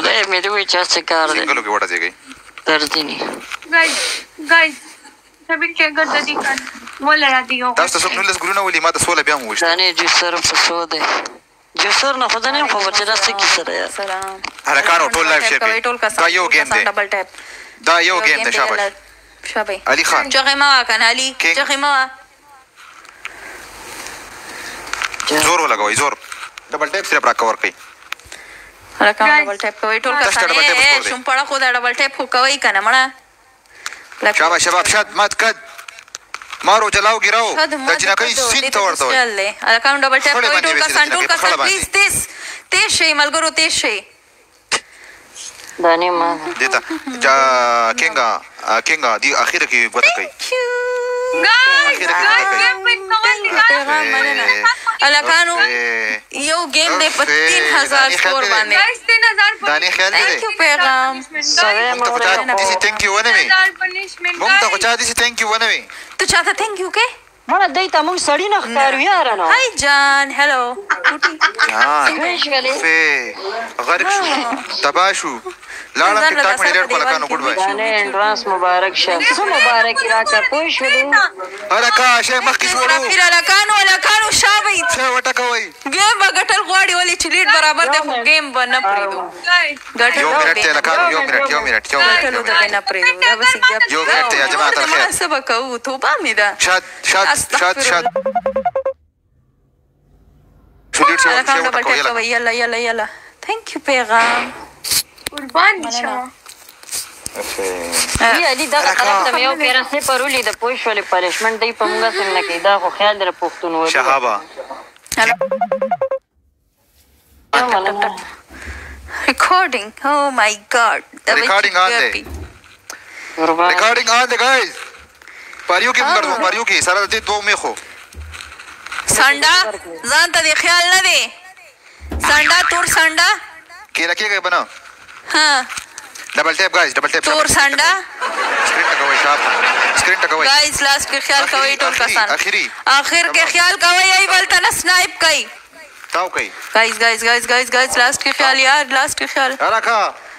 خدای مې دې وایي چې هسې کار دی سنګلو کې وډځېږئ درځي نه guys سبیر کې اگر د دې کار ولر دی یو تاسو ته څوک 19 ګلونه ولي ما ته 16 بیا مو وشته دانې جوسر په څو دی جوسر نه خو زه نه یم خبر چې دا څه کیسه ده یار هلکانو ټول لایف شیر کوي ټول کسان دا یو گیم دی ډبل ټیپ دا یو گیم دی شاباش شابه علي خان چغې ما کنه علي چغې ما زور ولګوئ زور ډبل ټیپ صرف را کور کوي هلکانو ډبل ټیپ کوي ټول کسان شوم پړه خو دا ډبل ټیپ خو کوي کنه مړه شاباش شباب شاد مات کد مارو جلاو ګراو د جنکۍ سین ته ورته وای هلکانو ډبل ټیپ کوي ټول کسان پلیز تیز شئ ملګرو تیز شئ دانې ما دیتا کینګا دی اخیره کې ګوته کوي هلکانو یو گیم دی په 3000 سکور باندې دانې خیال دی پیغام مونږ ته خو چا داسې تھینک یو ونه وي مونږ ته خو چا داسې تھینک یو ونه وي ته چاته تھینک یو کې مړه دی ته مونږ سړي نه ښکارو یاره نو هاي جان هلو غرق شو تباه شو لاړم ټیک ټاک مې ډېر پلکانو ګډ وای دانې انډرانس مبارک شه څه مبارکي راکړه پوه شولو هلکه شی مخکې شولو هلکانو شابئ شی وټکوئ ګیم به ګټل غواړي ولې چې لیډ برابر دی خو ګیم به نه پرېږدو یو منټ دی هلکانو یو منټ ګټلو ته به نه پرېږدو دا بس یو منټ دی یا جماعت الخیر څه به کوو توبه مې ده شاد هلکانو ډبل ټیپ کوئ یلا تھینک یو پیغام قربان شم علي دغه طرف ته مې یو پیره صفر ولید پوه شولې پنشمنټ دی په مونږ هسې نه کوي دا خو خیال دی د پښتونولي شهابه recording oh my god recording on دی guys پاریو کې مګردو پاریو کې سره د دوه میخو سانډا ځان ته دې خیال نه دی سانډا تور سانډا کېله کېږئ بنا ها ډبل ټیپ گایز ډبل ټیپ تور سانډا سکرین ټکوئ شاپ سکرین ټکوئ گایز لاس کې خیال کوئ ټول کسان آخر کې خیال کوئ ای بل ته نه سنایپ کوي تاو کوي گایز لاس کې خیال یار لاس کې خیال هلکه